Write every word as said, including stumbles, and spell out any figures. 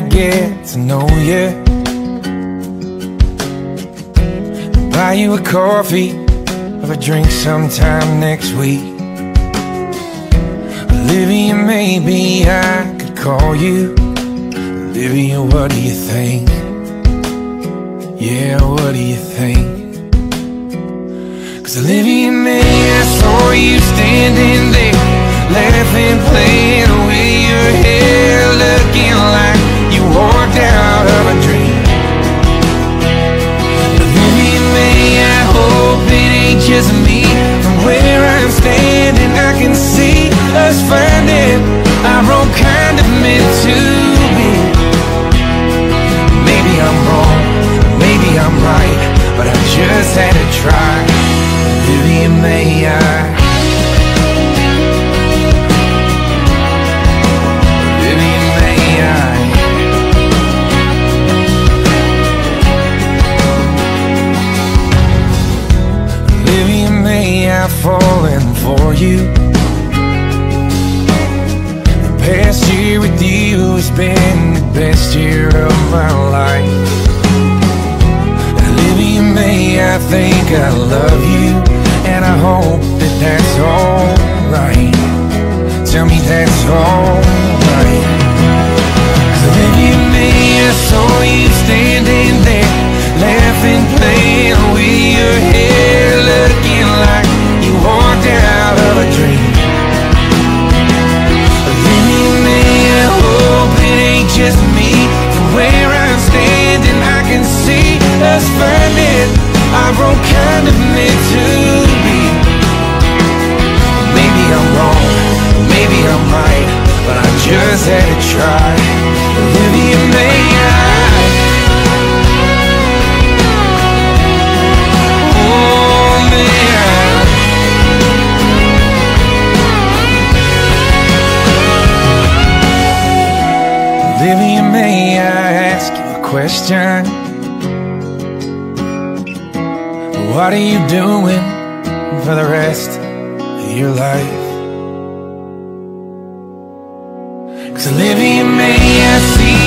get to know you, buy you a coffee or a drink sometime next week. Olivia, maybe I could call you. Olivia, what do you think? Yeah, what do you think? 'Cause Olivia, May, I saw you standing there, laughing, playing with your hair, looking like you walked out of a dream. Olivia, May, I hope it ain't just me. From where I'm standing, I can see us finding our own kind of meant to be. Maybe I'm wrong, maybe I'm right, but I just had to try. Olivia, may I? Olivia, may I? Olivia, may I've fallen for you. The past year with you has been the best year of my life. Olivia, may I think I love you, and I hope that that's alright. Tell me that's alright. Olivia, may I saw you standing there, laughing, playing with your hair, looking like you walked out of a dream. Olivia, may I hope it ain't just me. From where I'm standing, I can see us finding our own kind of meant to be. Maybe I'm wrong, maybe I'm right, but I just had to try. Olivia, may I? Oh, may I? Olivia, may I ask you a question? What are you doing for the rest of your life? 'Cause Olivia, may I see